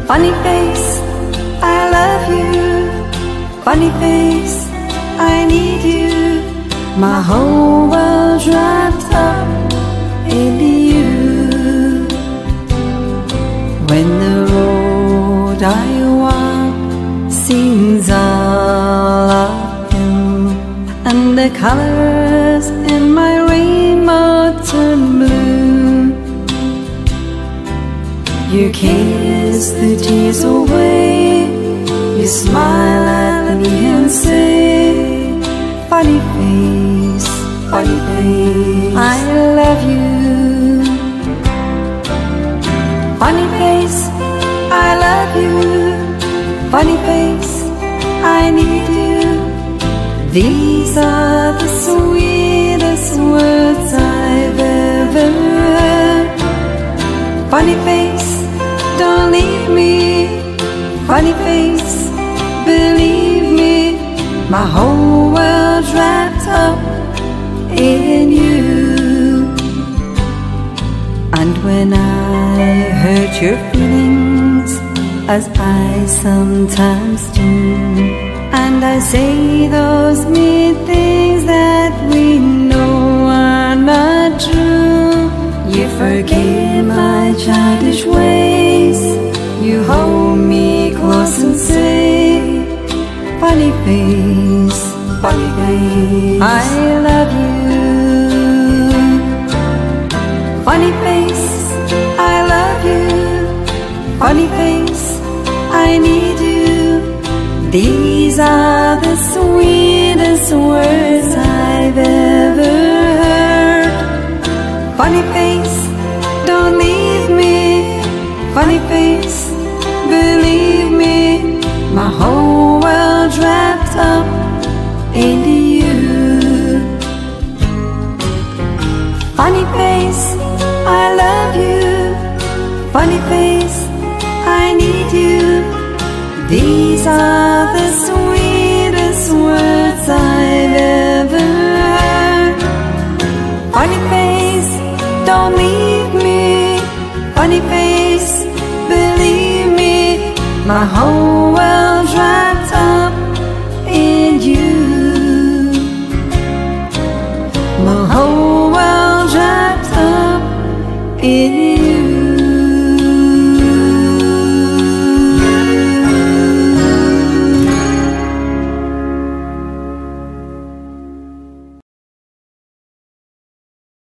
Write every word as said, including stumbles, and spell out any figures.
Funny face, I love you. Funny face, I need you. My whole world's wrapped up in you. When the road I walk seems all of you, and the colors in my rainbow turn blue, you kiss the tears away, you smile at me and say, funny face, funny face, I love you. Funny face, I love you. Funny face, I need you. These are the sweetest words I've ever heard. Funny face, don't leave me. Funny face, believe me, my whole world's wrapped up in you. And when I hurt your feelings, as I sometimes do, and I say those mean things that we know are not true, you forgive my childish ways, you hold me close and say, funny face, funny face, I love you. Funny face, I love you. Funny face, I need you. These are the sweetest words I've ever heard. Funny face, don't leave me. Funny face, believe me, my whole world's wrapped up in you. Funny face, I love you. Funny face, I need you. These are the sweetest words I've ever heard. Funny face, don't leave me. Funny face, believe me, my whole world